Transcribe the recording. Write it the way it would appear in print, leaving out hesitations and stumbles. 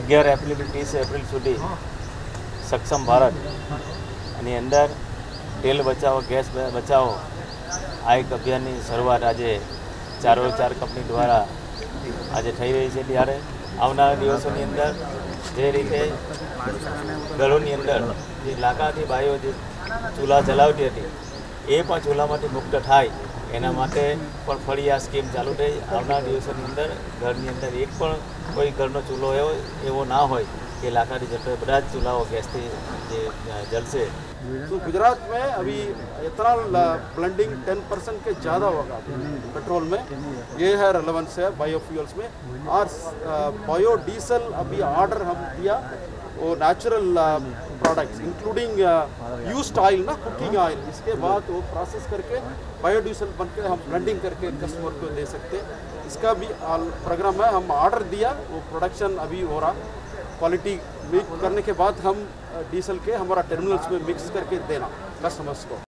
11 એપ્રિલથી 30 એપ્રિલ સુધી સક્ષમ ભારત એની અંદર તેલ બચાવો ગેસ બચાવો આ એક અભિયાનની શરૂઆત આજે 4x4 કંપની દ્વારા આજે થઈ રહી છે। ત્યારે આવનારા દિવસોની અંદર જે રીતે ઘરોની અંદર જે લાકડાથી બાઈઓ જે ચૂલા જલાવતી હતી એ પણ ચૂલામાંથી મુક્ત થાય એના માટે પણ ફરી આ સ્કીમ ચાલુ થઈ। આવનારા દિવસોની અંદર ઘરની અંદર એક પણ કોઈ ઘરનો ચૂલો એવો ના હોય કે લાકડાથી જતો બધા જ ચૂલાઓ ગેસથી જે જલશે। तो गुजरात में अभी इथेनॉल ब्लेंडिंग 10% के ज़्यादा होगा पेट्रोल में, ये है रेलेवेंस है बायोफ्यूल्स में। और बायोडीजल अभी ऑर्डर हम दिया वो natural products including used oil ना, कुकिंग ऑयल, इसके बाद वो प्रोसेस करके बायोडीजल बन के हम ब्लेंडिंग करके कस्टमर को दे सकते हैं। इसका भी प्रोग्राम है, हम ऑर्डर दिया, वो प्रोडक्शन अभी हो रहा। क्वालिटी मीट करने के बाद हम डीजल के हमारा टर्मिनल्स में मिक्स करके देना कस्टमर्स को।